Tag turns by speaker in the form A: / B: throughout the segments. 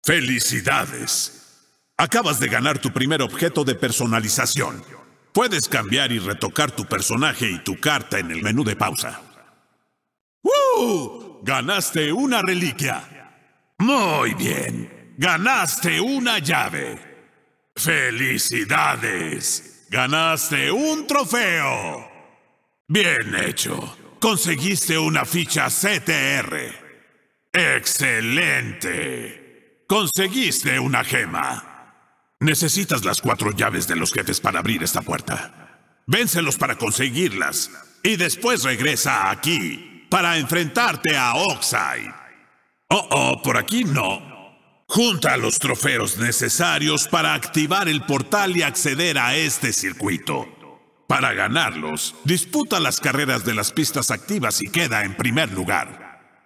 A: ¡Felicidades! Acabas de ganar tu primer objeto de personalización. Puedes cambiar y retocar tu personaje y tu carta en el menú de pausa. ¡Ganaste una reliquia! ¡Muy bien! ¡Ganaste una llave! ¡Felicidades! ¡Ganaste un trofeo! ¡Bien hecho! Conseguiste una ficha CTR. ¡Excelente! Conseguiste una gema. Necesitas las 4 llaves de los jefes para abrir esta puerta. Véncelos para conseguirlas y después regresa aquí para enfrentarte a Oxide. Por aquí no. Junta los trofeos necesarios para activar el portal y acceder a este circuito. Para ganarlos, disputa las carreras de las pistas activas y queda en primer lugar.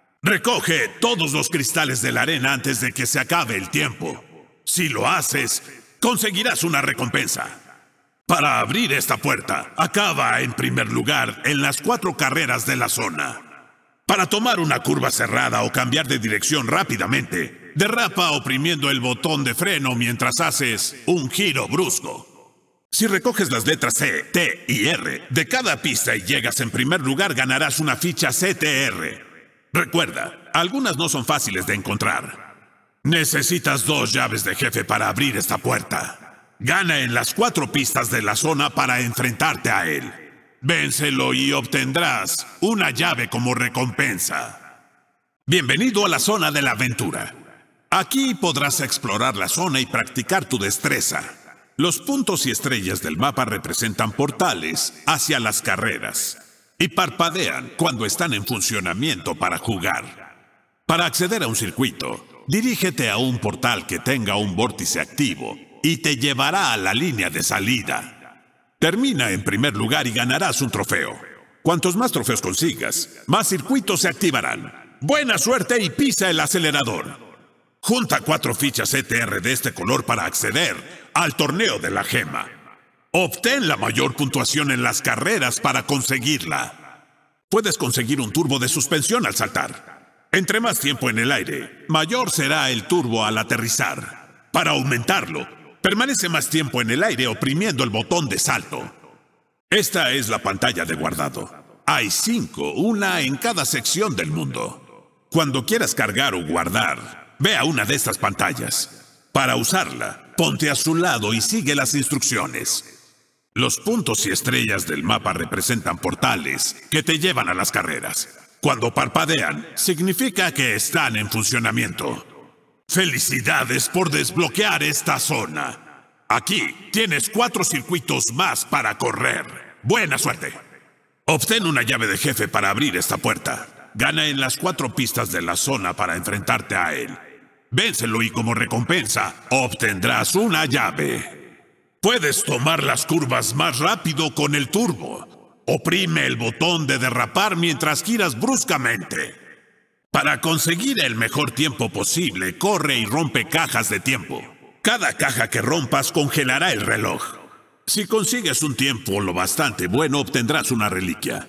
A: Recoge todos los cristales de la arena antes de que se acabe el tiempo. Si lo haces, conseguirás una recompensa. Para abrir esta puerta, acaba en primer lugar en las 4 carreras de la zona. Para tomar una curva cerrada o cambiar de dirección rápidamente, derrapa oprimiendo el botón de freno mientras haces un giro brusco. Si recoges las letras C, T y R de cada pista y llegas en primer lugar, ganarás una ficha CTR. Recuerda, algunas no son fáciles de encontrar. Necesitas 2 llaves de jefe para abrir esta puerta. Gana en las 4 pistas de la zona para enfrentarte a él. Vénselo y obtendrás una llave como recompensa. Bienvenido a la zona de la aventura. Aquí podrás explorar la zona y practicar tu destreza. Los puntos y estrellas del mapa representan portales hacia las carreras y parpadean cuando están en funcionamiento para jugar. Para acceder a un circuito, dirígete a un portal que tenga un vórtice activo y te llevará a la línea de salida. Termina en primer lugar y ganarás un trofeo. Cuantos más trofeos consigas, más circuitos se activarán. ¡Buena suerte y pisa el acelerador! Junta 4 fichas CTR de este color para acceder al torneo de la gema. Obtén la mayor puntuación en las carreras para conseguirla. Puedes conseguir un turbo de suspensión al saltar. Entre más tiempo en el aire, mayor será el turbo al aterrizar. Para aumentarlo, permanece más tiempo en el aire oprimiendo el botón de salto. Esta es la pantalla de guardado. Hay 5, una en cada sección del mundo. Cuando quieras cargar o guardar, ve a una de estas pantallas. Para usarla, ponte a su lado y sigue las instrucciones. Los puntos y estrellas del mapa representan portales que te llevan a las carreras. Cuando parpadean, significa que están en funcionamiento. ¡Felicidades por desbloquear esta zona! Aquí tienes 4 circuitos más para correr. ¡Buena suerte! Obtén una llave de jefe para abrir esta puerta. Gana en las 4 pistas de la zona para enfrentarte a él. Vénselo y como recompensa, obtendrás una llave. Puedes tomar las curvas más rápido con el turbo. Oprime el botón de derrapar mientras giras bruscamente. Para conseguir el mejor tiempo posible, corre y rompe cajas de tiempo. Cada caja que rompas congelará el reloj. Si consigues un tiempo lo bastante bueno, obtendrás una reliquia.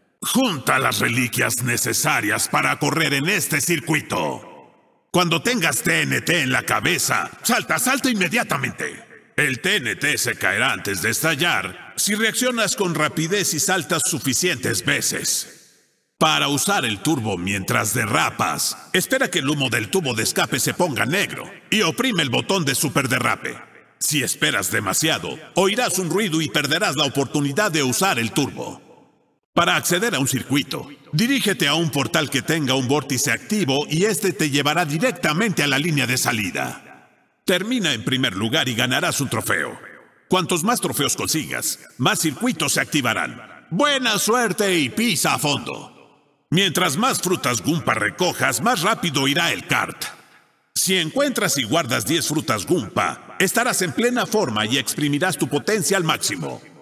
A: Junta las reliquias necesarias para correr en este circuito. Cuando tengas TNT en la cabeza, salta inmediatamente. El TNT se caerá antes de estallar si reaccionas con rapidez y saltas suficientes veces. Para usar el turbo mientras derrapas, espera que el humo del tubo de escape se ponga negro y oprime el botón de superderrape. Si esperas demasiado, oirás un ruido y perderás la oportunidad de usar el turbo. Para acceder a un circuito, dirígete a un portal que tenga un vórtice activo y este te llevará directamente a la línea de salida. Termina en primer lugar y ganarás un trofeo. Cuantos más trofeos consigas, más circuitos se activarán. ¡Buena suerte y pisa a fondo! Mientras más frutas Goomba recojas, más rápido irá el kart. Si encuentras y guardas 10 frutas Goomba, estarás en plena forma y exprimirás tu potencia al máximo.